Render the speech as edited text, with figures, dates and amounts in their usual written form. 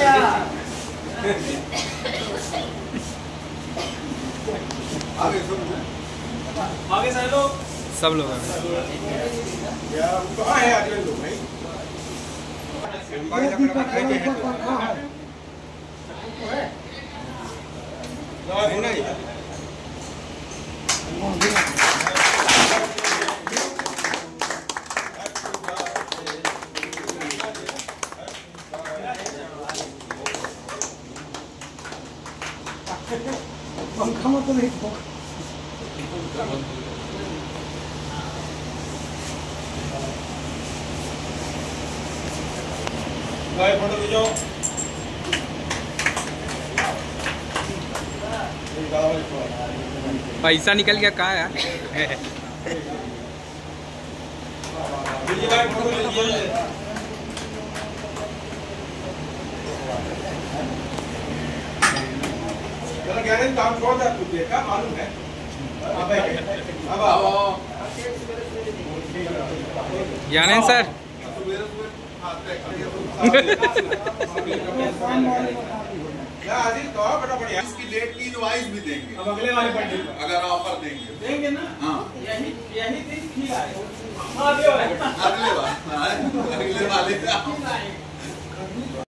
आगे सारे लोग, सब लोग हैं। कहाँ है आगे लोग भाई? पंखा में तो नहीं फोटो खींचो। पैसा निकल गया कहाँ है? फोटो लीजिए। काम छोड़ दे, तू देखा मालूम है? अब आओ ज्ञानेंद्र सर। इसकी डेट की इनवॉइस भी देंगे। अब अगले वाले बर्थडे अगर ऑफर देंगे ना? हाँ यही दिन ठीक है। अगले वाले